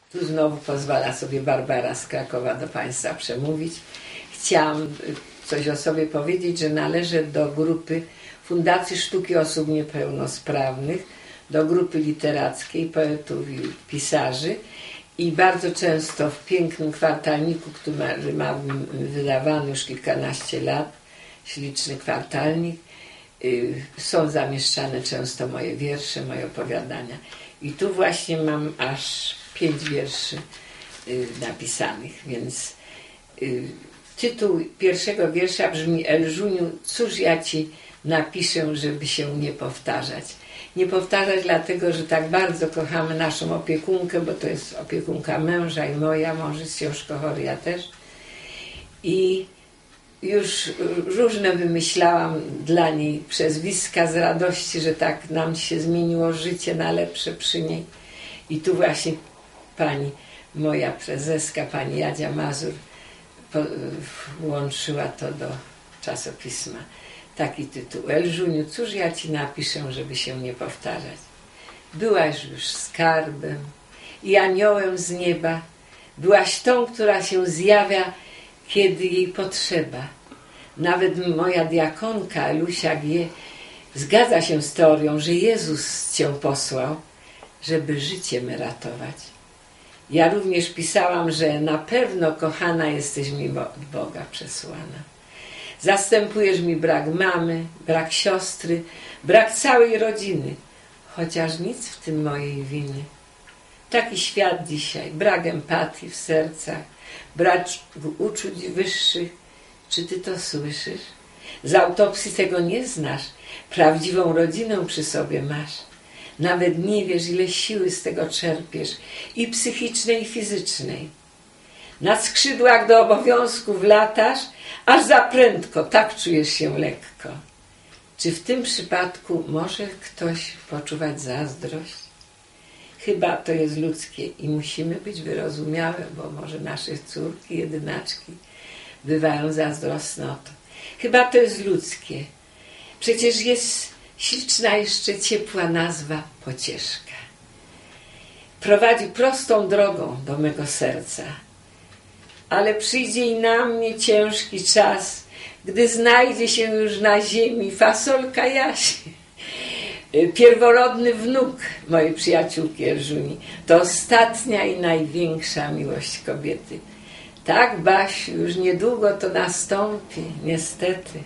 Tu znowu pozwala sobie Barbara z Krakowa do Państwa przemówić. Chciałam coś o sobie powiedzieć, że należę do grupy Fundacji Sztuki Osób Niepełnosprawnych, do grupy literackiej poetów i pisarzy i bardzo często w pięknym kwartalniku, który mam wydawany już kilkanaście lat, śliczny kwartalnik, są zamieszczane często moje wiersze, moje opowiadania. I tu właśnie mam aż 5 wierszy napisanych, więc tytuł pierwszego wiersza brzmi: Elżuniu, cóż ja ci napiszę, żeby się nie powtarzać. Nie powtarzać dlatego, że tak bardzo kochamy naszą opiekunkę, bo to jest opiekunka męża i moja, mąż jest ciężko chory, ja też. I już różne wymyślałam dla niej przezwiska z radości, że tak nam się zmieniło życie na lepsze przy niej. I tu właśnie pani, moja prezeska, pani Jadzia Mazur włączyła to do czasopisma. Taki tytuł: Elżuniu, cóż ja ci napiszę, żeby się nie powtarzać. Byłaś już skarbem i aniołem z nieba. Byłaś tą, która się zjawia, kiedy jej potrzeba. Nawet moja diakonka Elusia G. zgadza się z teorią, że Jezus cię posłał, żeby życie me ratować. Ja również pisałam, że na pewno kochana jesteś mi od Boga przesłana. Zastępujesz mi brak mamy, brak siostry, brak całej rodziny, chociaż nic w tym mojej winy. Taki świat dzisiaj, brak empatii w sercach, brak uczuć wyższych. Czy ty to słyszysz? Z autopsji tego nie znasz. Prawdziwą rodzinę przy sobie masz. Nawet nie wiesz, ile siły z tego czerpiesz, i psychicznej, i fizycznej. Na skrzydłach do obowiązków latasz, aż za prędko, tak czujesz się lekko. Czy w tym przypadku może ktoś poczuwać zazdrość? Chyba to jest ludzkie i musimy być wyrozumiałe, bo może nasze córki, jedynaczki bywają zazdrosne o to. Chyba to jest ludzkie. Przecież jest śliczna, jeszcze ciepła nazwa pocieszka. Prowadzi prostą drogą do mego serca. Ale przyjdzie i na mnie ciężki czas, gdy znajdzie się już na ziemi fasolka Jasi. Pierworodny wnuk mojej przyjaciółki Elżuni. To ostatnia i największa miłość kobiety. Tak, Basiu, już niedługo to nastąpi, niestety.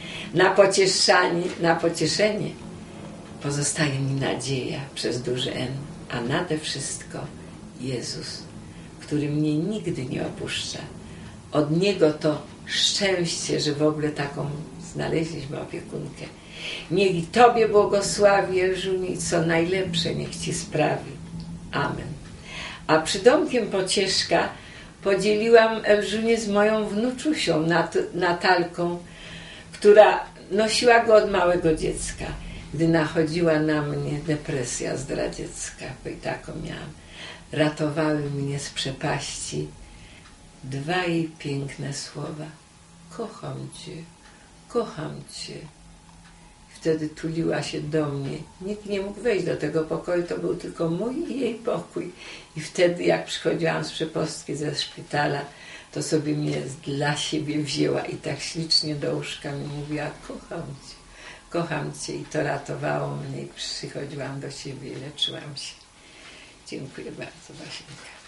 Na pocieszenie pozostaje mi nadzieja przez duże N, a nade wszystko Jezus, który mnie nigdy nie opuszcza. Od Niego to szczęście, że w ogóle taką znaleźliśmy opiekunkę. Niech i Tobie błogosławi, Elżuniu, i co najlepsze niech Ci sprawi. Amen. A przydomkiem Pocieszka podzieliłam Elżunię z moją wnuczusią Natalką, która nosiła go od małego dziecka. Gdy nachodziła na mnie depresja zdradziecka, bo i taką miałam, ratowały mnie z przepaści 2 jej piękne słowa: kocham Cię, kocham Cię. Wtedy tuliła się do mnie. Nikt nie mógł wejść do tego pokoju, to był tylko mój i jej pokój. I wtedy, jak przychodziłam z przepostki ze szpitala, to sobie mnie dla siebie wzięła i tak ślicznie do łóżka mi mówiła: kocham Cię. I to ratowało mnie i przychodziłam do siebie i leczyłam się. Dziękuję bardzo, Basieńka.